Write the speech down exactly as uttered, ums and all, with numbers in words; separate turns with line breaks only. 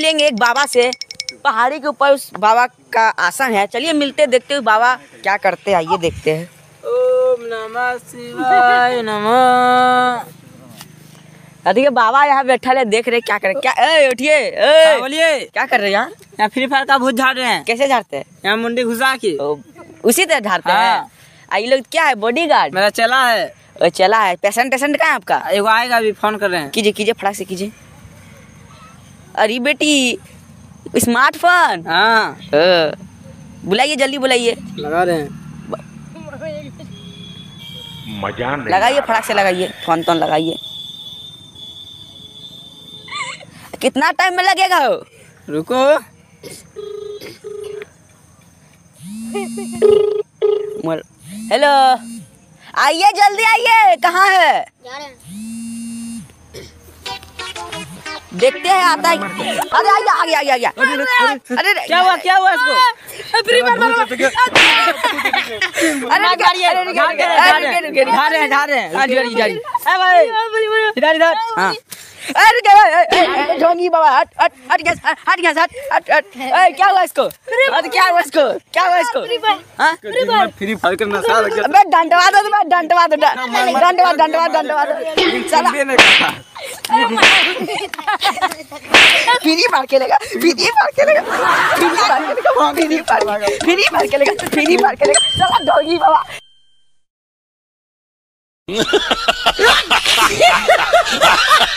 लेंगे एक बाबा से। पहाड़ी के ऊपर उस बाबा का आसन है। चलिए मिलते देखते हैं बाबा क्या करते हैं, आइए देखते हैं।
ओम नमः शिवाय नमः।
देखिए बाबा यहाँ बैठा है, देख रहे क्या करे। क्या ए उठिए, ए
बोलिए
क्या कर रहे हैं यहाँ?
यहाँ फ्री फायर का भूत झाड़ रहे हैं।
कैसे झाड़ते हैं?
यहाँ मुंडी घुसा के
उसी तरह झाड़ते
हाँ।
हैं। आ, ये लोग क्या है? बॉडीगार्ड?
मेरा चला है।
ओ, चला है। पेशेंट पेशेंट कहाँ है आपका?
एगो आएगा अभी, फोन कर रहे हैं।
कीजिए कीजिए, फटाक से कीजिए। अरे बेटी स्मार्टफोन।
हाँ
बुलाइए, जल्दी बुलाइए।
लगा रहे हैं।
मजा नहीं
लगाइए, फटाक से लगाइए, फोन तोन लगाइए। कितना टाइम में लगेगा हो?
रुको।
हेलो, आइए जल्दी आइए। कहाँ है? देखते हैं आता है। अरे आइए, आ गया आ गया आ गया। अरे
क्या हुआ क्या हुआ इसको?
अरे
इधर इधर।
हाँ अरे ढोंगी बाबा, हट हट हट गया, हट गया, हट हट हट। ए क्या हुआ इसको? अरे क्या हुआ इसको? क्या हुआ इसको? हाँ
फ्री फायर करना सारा क्या?
अबे डंडवा दो, मैं डंडवा दो, डंडवा डंडवा डंडवा दो साला। फ्री फायर खेलेगा, फ्री फायर खेलेगा, फ्री फायर खेलेगा, फ्री फायर फ्री फायर खेलेगा, फ्री फायर खेलेगा साला ढोंगी बाबा।